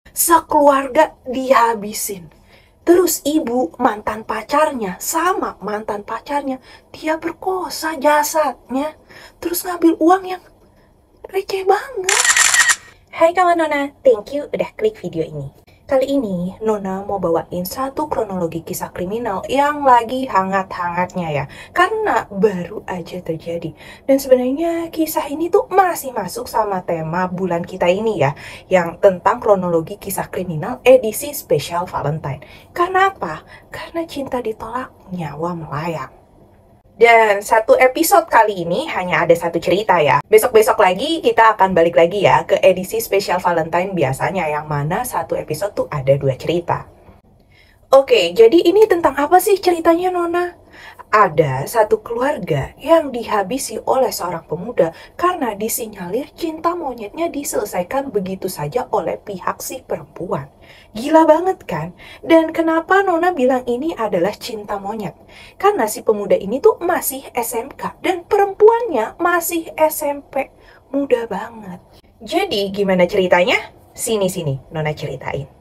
Sekeluarga dihabisin. Terus ibu mantan pacarnya sama mantan pacarnya, dia perkosa jasadnya. Terus ngambil uang yang receh banget. Hai kawan Nona, thank you udah klik video ini. Kali ini Nona mau bawain satu kronologi kisah kriminal yang lagi hangat-hangatnya ya, karena baru aja terjadi. Dan sebenarnya kisah ini tuh masih masuk sama tema bulan kita ini ya, yang tentang kronologi kisah kriminal edisi spesial Valentine. Karena apa? Karena cinta ditolak, nyawa melayang. Dan satu episode kali ini hanya ada satu cerita ya. Besok-besok lagi kita akan balik lagi ya ke edisi spesial Valentine biasanya, yang mana satu episode tuh ada 2 cerita. Oke, jadi ini tentang apa sih ceritanya Nona? Ada satu keluarga yang dihabisi oleh seorang pemuda karena disinyalir cinta monyetnya diselesaikan begitu saja oleh pihak si perempuan. Gila banget kan? Dan kenapa Nona bilang ini adalah cinta monyet? Karena si pemuda ini tuh masih SMK dan perempuannya masih SMP. Muda banget. Jadi gimana ceritanya? Sini Nona ceritain.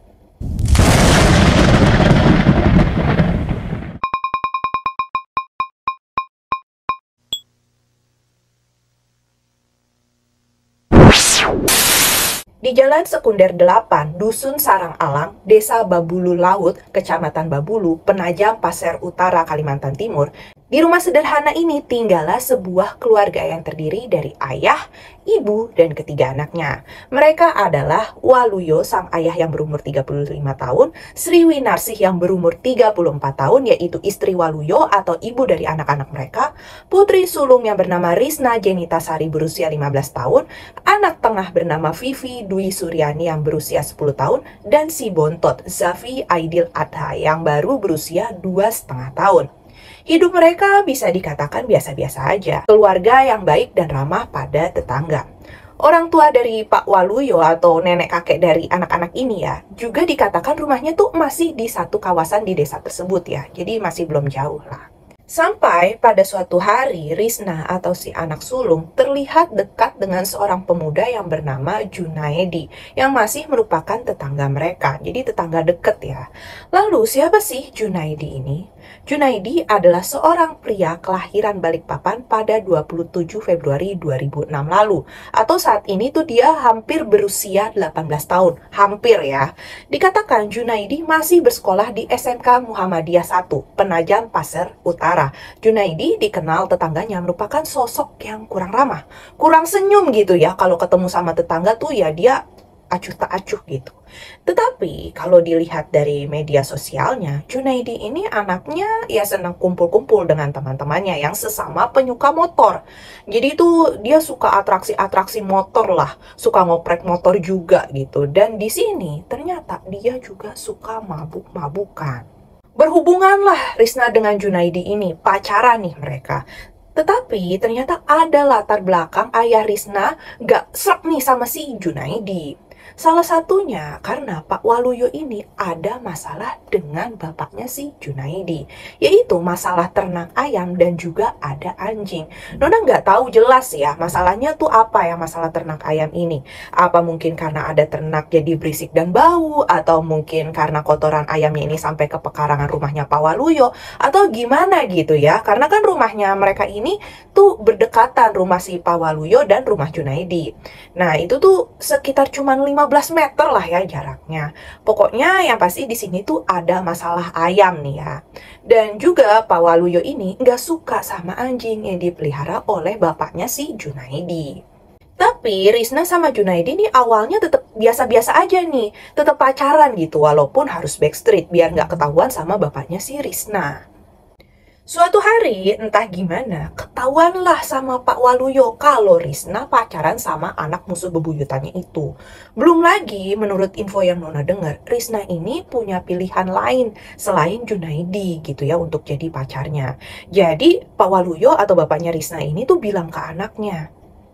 Di Jalan Sekunder 8, Dusun Sarang Alang, Desa Babulu Laut, Kecamatan Babulu, Penajam Pasir Utara, Kalimantan Timur, di rumah sederhana ini tinggallah sebuah keluarga yang terdiri dari ayah, ibu, dan ketiga anaknya. Mereka adalah Waluyo, sang ayah yang berumur 35 tahun, Sri Winarsih yang berumur 34 tahun, yaitu istri Waluyo atau ibu dari anak-anak mereka, putri sulung yang bernama Risna Jenita Sari berusia 15 tahun, anak tengah bernama Vivi Dwi Suryani yang berusia 10 tahun, dan si bontot Zafi Aidil Adha yang baru berusia 2,5 tahun. Hidup mereka bisa dikatakan biasa-biasa aja. Keluarga yang baik dan ramah pada tetangga. Orang tua dari Pak Waluyo atau nenek kakek dari anak-anak ini ya, juga dikatakan rumahnya tuh masih di satu kawasan di desa tersebut ya. Jadi masih belum jauh lah. Sampai pada suatu hari, Risna atau si anak sulung terlihat dekat dengan seorang pemuda yang bernama Junaedi, yang masih merupakan tetangga mereka. Jadi tetangga deket ya. Lalu siapa sih Junaedi ini? Junaedi adalah seorang pria kelahiran Balikpapan pada 27 Februari 2006 lalu. Atau saat ini tuh dia hampir berusia 18 tahun. Hampir ya. Dikatakan Junaedi masih bersekolah di SMK Muhammadiyah 1, Penajam Pasir Utara. Junaedi dikenal tetangganya merupakan sosok yang kurang ramah, kurang senyum gitu ya. Kalau ketemu sama tetangga tuh ya dia acuh tak acuh gitu. Tetapi kalau dilihat dari media sosialnya, Junaedi ini anaknya ya senang kumpul-kumpul dengan teman-temannya yang sesama penyuka motor. Jadi tuh dia suka atraksi-atraksi motor lah, suka ngoprek motor juga gitu. Dan di sini ternyata dia juga suka mabuk-mabukan. Berhubunganlah Risna dengan Junaedi ini, pacaran nih mereka. Tetapi ternyata ada latar belakang ayah Risna gak srek nih sama si Junaedi. Salah satunya karena Pak Waluyo ini ada masalah dengan bapaknya si Junaedi, yaitu masalah ternak ayam dan juga ada anjing. Nona nggak tahu jelas ya masalahnya tuh apa ya, masalah ternak ayam ini. Apa mungkin karena ada ternak jadi berisik dan bau, atau mungkin karena kotoran ayamnya ini sampai ke pekarangan rumahnya Pak Waluyo, atau gimana gitu ya. Karena kan rumahnya mereka ini tuh berdekatan, rumah si Pak Waluyo dan rumah Junaedi. Nah itu tuh sekitar cuma 15 meter lah ya jaraknya. Pokoknya yang pasti di sini tuh ada masalah ayam nih ya. Dan juga Pak Waluyo ini nggak suka sama anjing yang dipelihara oleh bapaknya si Junaedi. Tapi Risna sama Junaedi nih awalnya tetap biasa-biasa aja nih. Tetap pacaran gitu walaupun harus backstreet biar nggak ketahuan sama bapaknya si Risna. Suatu hari, entah gimana, ketahuanlah sama Pak Waluyo kalau Risna pacaran sama anak musuh bebuyutannya itu. Belum lagi, menurut info yang Nona dengar, Risna ini punya pilihan lain selain Junaedi gitu ya untuk jadi pacarnya. Jadi, Pak Waluyo atau bapaknya Risna ini tuh bilang ke anaknya,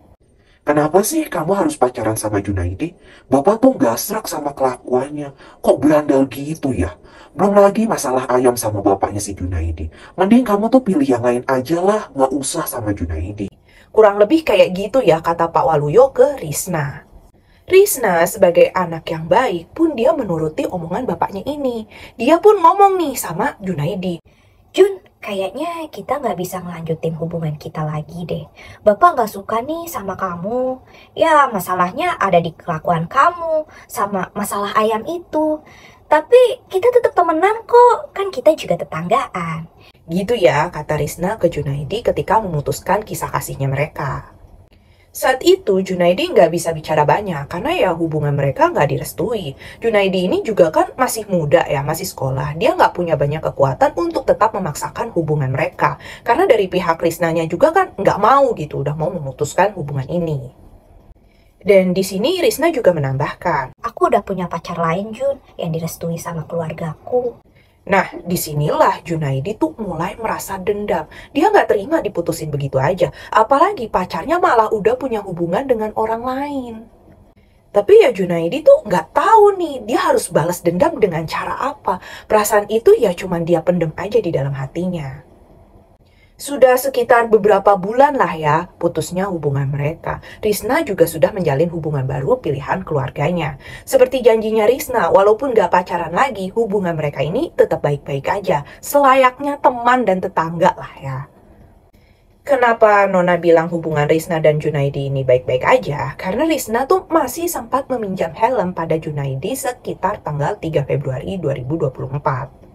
Kenapa sih kamu harus pacaran sama Junaidi? Bapak tuh gak serak sama kelakuannya. Kok berandal gitu ya? Belum lagi masalah ayam sama bapaknya si Junaidi. Mending kamu tuh pilih yang lain aja lah, gak usah sama Junaidi. kurang lebih kayak gitu ya kata Pak Waluyo ke Risna. Risna sebagai anak yang baik pun dia menuruti omongan bapaknya ini. Dia pun ngomong nih sama Junaidi. Jun, kayaknya kita nggak bisa ngelanjutin hubungan kita lagi deh. Bapak nggak suka nih sama kamu. Ya, masalahnya ada di kelakuan kamu sama masalah ayam itu. Tapi kita tetap temenan kok, kan kita juga tetanggaan. Gitu ya, kata Risna ke Junaidi ketika memutuskan kisah kasihnya mereka. Saat itu Junaidi nggak bisa bicara banyak karena ya hubungan mereka nggak direstui. Junaidi ini juga kan masih muda ya, masih sekolah. Dia nggak punya banyak kekuatan untuk tetap memaksakan hubungan mereka. Karena dari pihak Risnanya juga kan nggak mau gitu, udah mau memutuskan hubungan ini. Dan di sini Risna juga menambahkan, Aku udah punya pacar lain, Jun, yang direstui sama keluargaku. nah, disinilah Junaidi tuh mulai merasa dendam. Dia nggak terima diputusin begitu aja. Apalagi pacarnya malah udah punya hubungan dengan orang lain. Tapi ya Junaidi tuh nggak tahu nih, dia harus balas dendam dengan cara apa. Perasaan itu ya cuman dia pendem aja di dalam hatinya. Sudah sekitar beberapa bulan lah ya putusnya hubungan mereka. Risna juga sudah menjalin hubungan baru pilihan keluarganya. Seperti janjinya Risna, walaupun gak pacaran lagi, hubungan mereka ini tetap baik-baik aja. Selayaknya teman dan tetangga lah ya. Kenapa Nona bilang hubungan Risna dan Junaidi ini baik-baik aja? Karena Risna tuh masih sempat meminjam helm pada Junaidi sekitar tanggal 3 Februari 2024.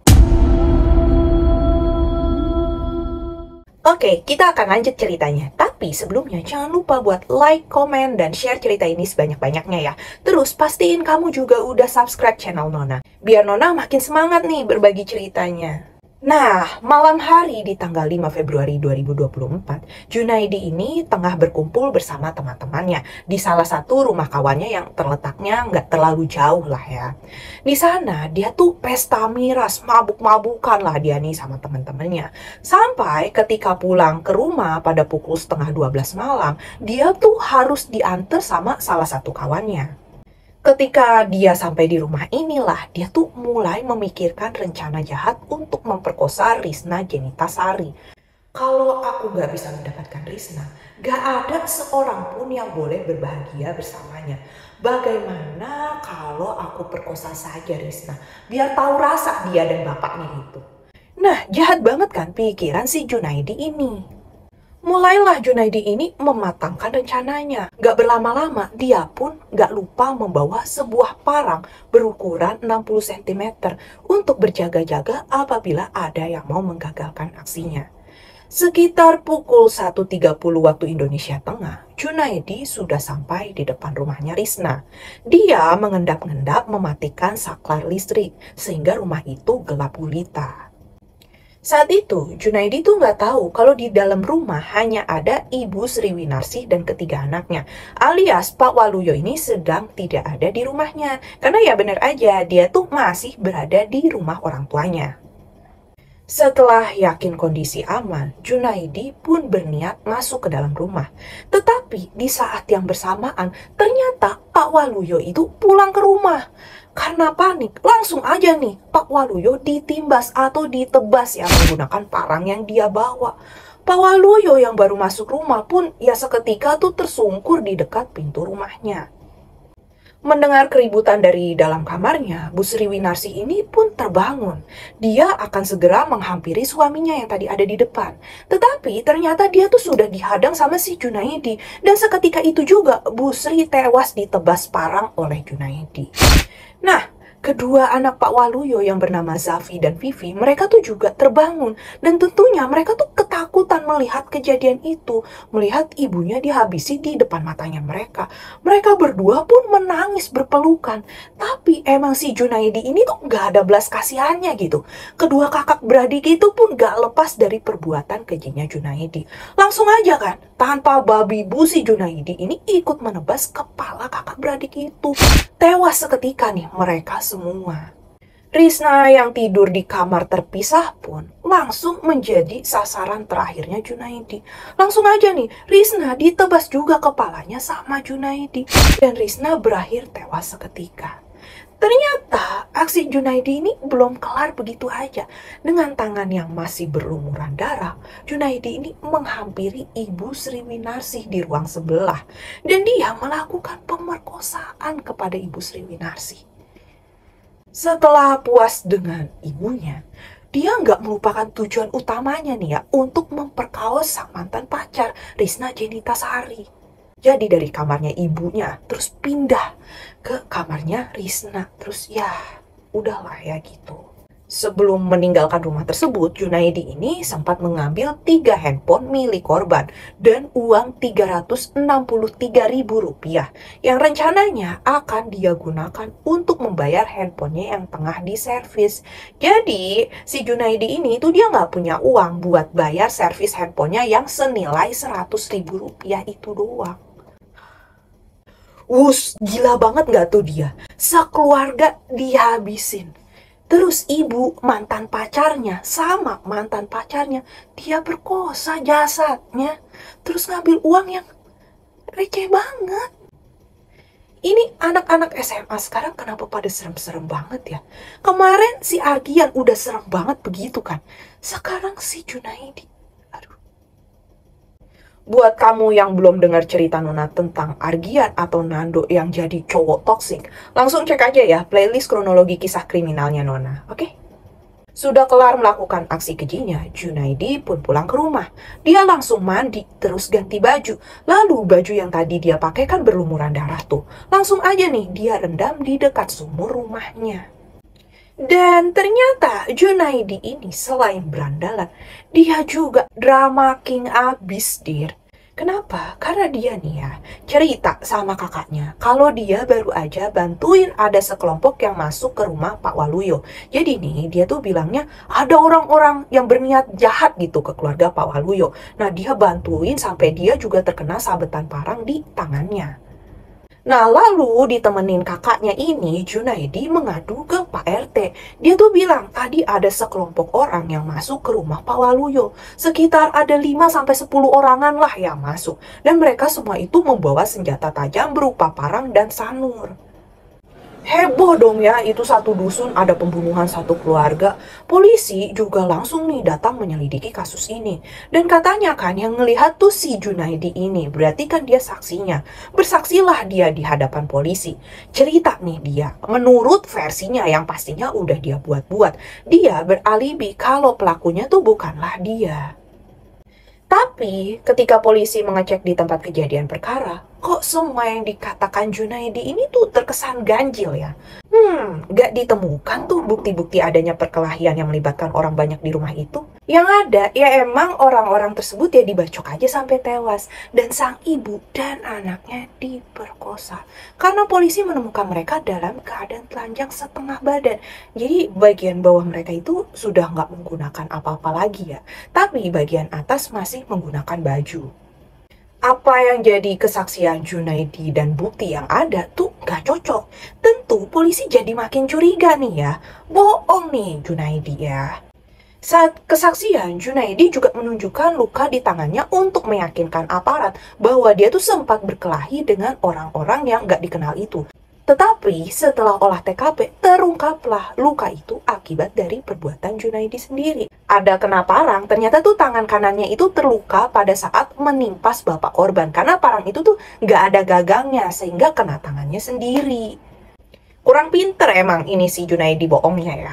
Oke, kita akan lanjut ceritanya. Tapi sebelumnya jangan lupa buat like, komen, dan share cerita ini sebanyak-banyaknya ya. Terus pastiin kamu juga udah subscribe channel Nona. Biar Nona makin semangat nih berbagi ceritanya. Nah, malam hari di tanggal 5 Februari 2024, Junaidi ini tengah berkumpul bersama teman-temannya di salah satu rumah kawannya yang terletaknya nggak terlalu jauh lah ya. Di sana dia tuh pesta miras, mabuk-mabukan lah dia nih sama teman-temannya. Sampai ketika pulang ke rumah pada pukul setengah 12 malam, dia tuh harus diantar sama salah satu kawannya. Ketika dia sampai di rumah inilah, dia tuh mulai memikirkan rencana jahat untuk memperkosa Risna Jenitasari. Kalau aku gak bisa mendapatkan Risna, gak ada seorang pun yang boleh berbahagia bersamanya. Bagaimana kalau aku perkosa saja Risna, biar tahu rasa dia dan bapaknya itu. Nah, jahat banget kan pikiran si Junaidi ini. Mulailah Junaidi ini mematangkan rencananya. Gak berlama-lama, dia pun gak lupa membawa sebuah parang berukuran 60 cm untuk berjaga-jaga apabila ada yang mau menggagalkan aksinya. Sekitar pukul 1.30 waktu Indonesia Tengah, Junaidi sudah sampai di depan rumahnya Risna. Dia mengendap-endap mematikan saklar listrik sehingga rumah itu gelap gulita. Saat itu, Junaidi tuh nggak tahu kalau di dalam rumah hanya ada Ibu Sri Winarsi dan ketiga anaknya, alias Pak Waluyo ini sedang tidak ada di rumahnya. Karena ya benar aja, dia tuh masih berada di rumah orang tuanya. Setelah yakin kondisi aman, Junaidi pun berniat masuk ke dalam rumah. Tetapi di saat yang bersamaan, ternyata Pak Waluyo itu pulang ke rumah. Karena panik, langsung aja nih Pak Waluyo ditimbas atau ditebas ya menggunakan parang yang dia bawa. Pak Waluyo yang baru masuk rumah pun ya seketika tuh tersungkur di dekat pintu rumahnya. Mendengar keributan dari dalam kamarnya, Bu Sri Winarsi ini pun terbangun. Dia akan segera menghampiri suaminya yang tadi ada di depan. Tetapi ternyata dia tuh sudah dihadang sama si Junaidi. Dan seketika itu juga Bu Sri tewas ditebas parang oleh Junaidi. Nah, kedua anak Pak Waluyo yang bernama Zafi dan Vivi, mereka tuh juga terbangun. Dan tentunya mereka tuh ketakutan melihat kejadian itu. Melihat ibunya dihabisi di depan matanya mereka. Mereka berdua pun menangis berpelukan. Tapi emang si Junaidi ini tuh gak ada belas kasihannya gitu. Kedua kakak beradik itu pun gak lepas dari perbuatan kejinya Junaidi. Langsung aja kan, tanpa babi bu si Junaidi ini ikut menebas kepala kakak beradik itu. Tewas seketika nih mereka semua. Risna yang tidur di kamar terpisah pun langsung menjadi sasaran terakhirnya Junaidi. Langsung aja nih, Risna ditebas juga kepalanya sama Junaidi. Dan Risna berakhir tewas seketika. Ternyata aksi Junaidi ini belum kelar begitu aja. Dengan tangan yang masih berlumuran darah, Junaidi ini menghampiri Ibu Sriwinarsih di ruang sebelah. Dan dia melakukan pemerkosaan kepada Ibu Sriwinarsih. Setelah puas dengan ibunya, dia nggak melupakan tujuan utamanya nih ya, untuk memperkaos sang mantan pacar, Risna Jenita Sari. Jadi dari kamarnya ibunya, terus pindah ke kamarnya Risna. Terus ya, udahlah ya gitu. Sebelum meninggalkan rumah tersebut, Junaidi ini sempat mengambil 3 handphone milik korban dan uang Rp363.000 yang rencananya akan dia gunakan untuk membayar handphonenya yang tengah diservis. Jadi, si Junaidi ini tuh dia nggak punya uang buat bayar servis handphonenya yang senilai Rp100.000 itu doang. Gila banget nggak tuh dia? Sekeluarga dihabisin. Terus ibu mantan pacarnya sama mantan pacarnya dia perkosa jasadnya. Terus ngambil uang yang receh banget. Ini anak-anak SMA sekarang kenapa pada serem-serem banget ya? Kemarin si Argian udah serem banget begitu kan. Sekarang si Junaidi. Aduh. Buat kamu yang belum dengar cerita Nona tentang Argian atau Nando yang jadi cowok toksik, langsung cek aja ya playlist kronologi kisah kriminalnya Nona, oke? Sudah kelar melakukan aksi kejinya, Junaidi pun pulang ke rumah. Dia langsung mandi, terus ganti baju. Lalu baju yang tadi dia pakai kan berlumuran darah tuh. Langsung aja nih dia rendam di dekat sumur rumahnya. Dan ternyata Junaidi ini selain berandalan, dia juga drama king abis, dir. Kenapa? Karena dia nih ya, cerita sama kakaknya kalau dia baru aja bantuin ada sekelompok yang masuk ke rumah Pak Waluyo. Jadi nih, dia tuh bilangnya ada orang-orang yang berniat jahat gitu ke keluarga Pak Waluyo. Nah, dia bantuin sampai dia juga terkena sabetan parang di tangannya. Nah, lalu ditemenin kakaknya ini, Junaidi mengadu ke Pak RT. Dia tuh bilang tadi ada sekelompok orang yang masuk ke rumah Pak Waluyo. Sekitar ada 5-10 orangan lah yang masuk. Dan mereka semua itu membawa senjata tajam berupa parang dan sanur. Heboh dong ya, itu satu dusun ada pembunuhan satu keluarga. Polisi juga langsung nih datang menyelidiki kasus ini. Dan katanya kan yang ngelihat tuh si Junaidi ini, berarti kan dia saksinya. Bersaksilah dia di hadapan polisi. Cerita nih dia, menurut versinya yang pastinya udah dia buat-buat. Dia beralibi kalau pelakunya tuh bukanlah dia. Tapi ketika polisi mengecek di tempat kejadian perkara, kok semua yang dikatakan Junaidi ini tuh terkesan ganjil ya? Gak ditemukan tuh bukti-bukti adanya perkelahian yang melibatkan orang banyak di rumah itu. Yang ada, ya emang orang-orang tersebut ya dibacok aja sampai tewas. Dan sang ibu dan anaknya diperkosa. Karena polisi menemukan mereka dalam keadaan telanjang setengah badan. Jadi bagian bawah mereka itu sudah nggak menggunakan apa-apa lagi ya. Tapi bagian atas masih menggunakan baju. Apa yang jadi kesaksian Junaidi dan bukti yang ada tuh gak cocok. Tentu polisi jadi makin curiga nih ya. Bohong nih Junaidi ya. Saat kesaksian, Junaidi juga menunjukkan luka di tangannya untuk meyakinkan aparat bahwa dia tuh sempat berkelahi dengan orang-orang yang gak dikenal itu. Tetapi setelah olah TKP, terungkaplah luka itu akibat dari perbuatan Junaidi sendiri. Ada kena parang, ternyata tuh tangan kanannya itu terluka pada saat menimpas bapak korban. Karena parang itu tuh nggak ada gagangnya, sehingga kena tangannya sendiri. Kurang pinter emang ini si Junaidi bohongnya ya.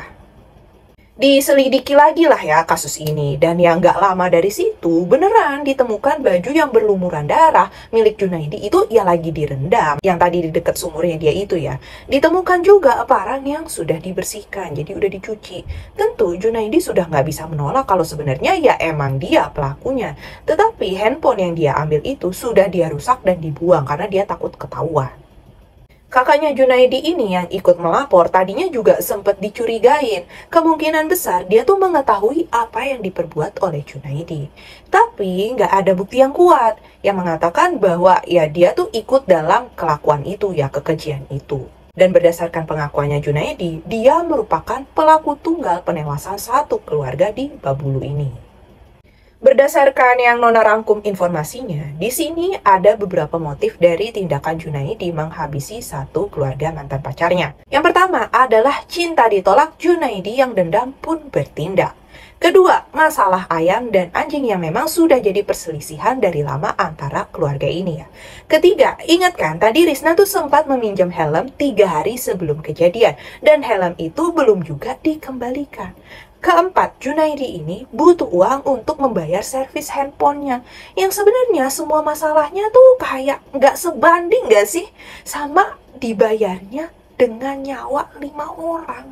Diselidiki lagi lah ya kasus ini. Dan yang gak lama dari situ beneran ditemukan baju yang berlumuran darah milik Junaidi itu ya lagi direndam. Yang tadi di dekat sumurnya dia itu ya. Ditemukan juga parang yang sudah dibersihkan, jadi udah dicuci. Tentu Junaidi sudah gak bisa menolak kalau sebenarnya ya emang dia pelakunya. Tetapi handphone yang dia ambil itu sudah dia rusak dan dibuang karena dia takut ketahuan. Kakaknya Junaidi ini yang ikut melapor tadinya juga sempat dicurigain. Kemungkinan besar dia tuh mengetahui apa yang diperbuat oleh Junaidi. Tapi nggak ada bukti yang kuat yang mengatakan bahwa ya dia tuh ikut dalam kelakuan itu ya, kekejian itu. Dan berdasarkan pengakuannya Junaidi, dia merupakan pelaku tunggal penewasan satu keluarga di Babulu ini. Berdasarkan yang Nona rangkum informasinya, di sini ada beberapa motif dari tindakan Junaidi menghabisi satu keluarga mantan pacarnya. Yang pertama adalah cinta ditolak, Junaidi yang dendam pun bertindak. Kedua, masalah ayam dan anjing yang memang sudah jadi perselisihan dari lama antara keluarga ini ya. Ketiga, ingat kan tadi Risna tuh sempat meminjam helm 3 hari sebelum kejadian, dan helm itu belum juga dikembalikan. Keempat, Junaidi ini butuh uang untuk membayar servis handphonenya. Yang sebenarnya semua masalahnya tuh kayak nggak sebanding nggak sih sama dibayarnya dengan nyawa 5 orang.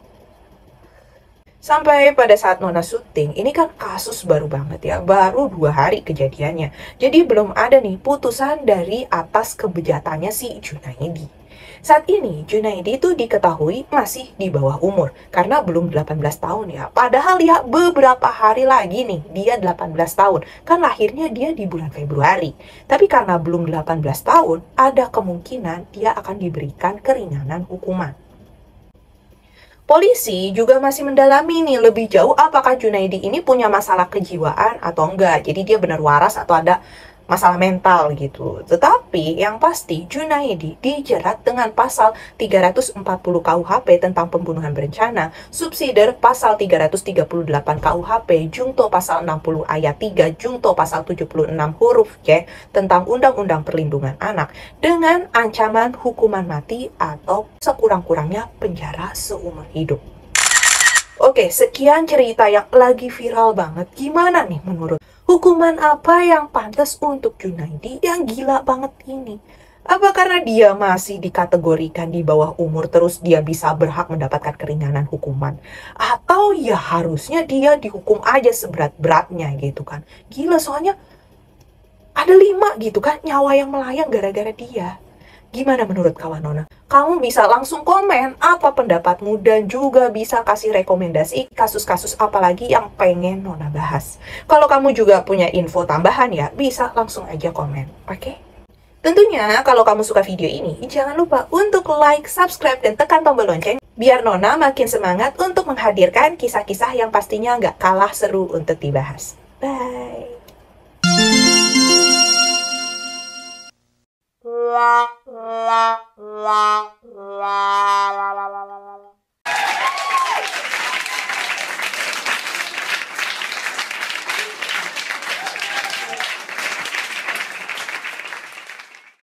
Sampai pada saat Nona syuting, ini kan kasus baru banget ya, baru 2 hari kejadiannya. Jadi belum ada nih putusan dari atas kebejatannya si Junaidi. Saat ini, Junaidi itu diketahui masih di bawah umur, karena belum 18 tahun ya. Padahal ya beberapa hari lagi nih, dia 18 tahun. Kan lahirnya dia di bulan Februari. Tapi karena belum 18 tahun, ada kemungkinan dia akan diberikan keringanan hukuman. Polisi juga masih mendalami nih lebih jauh apakah Junaidi ini punya masalah kejiwaan atau enggak. Jadi dia benar waras atau ada masalah mental gitu. Tetapi yang pasti Junaidi dijerat dengan pasal 340 KUHP tentang pembunuhan berencana, subsidiar pasal 338 KUHP, jungto pasal 60 ayat 3, jungto pasal 76 huruf C tentang Undang-Undang Perlindungan Anak dengan ancaman hukuman mati atau sekurang-kurangnya penjara seumur hidup. Oke, sekian cerita yang lagi viral banget. Gimana nih menurut? Hukuman apa yang pantas untuk Junaidi yang gila banget ini? Apa karena dia masih dikategorikan di bawah umur terus dia bisa berhak mendapatkan keringanan hukuman? Atau ya harusnya dia dihukum aja seberat-beratnya gitu kan? Gila, soalnya ada 5 gitu kan nyawa yang melayang gara-gara dia. Gimana menurut kawan Nona? Kamu bisa langsung komen apa pendapatmu dan juga bisa kasih rekomendasi kasus-kasus apa lagi yang pengen Nona bahas. Kalau kamu juga punya info tambahan ya, bisa langsung aja komen, oke? Tentunya kalau kamu suka video ini, jangan lupa untuk like, subscribe, dan tekan tombol lonceng biar Nona makin semangat untuk menghadirkan kisah-kisah yang pastinya nggak kalah seru untuk dibahas. Bye! la la la la la